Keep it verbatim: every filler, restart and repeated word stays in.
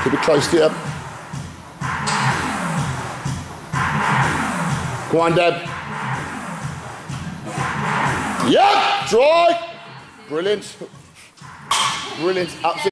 Keep it close to you. Go on, Deb. Yep, dry. Brilliant. Brilliant. Absolutely.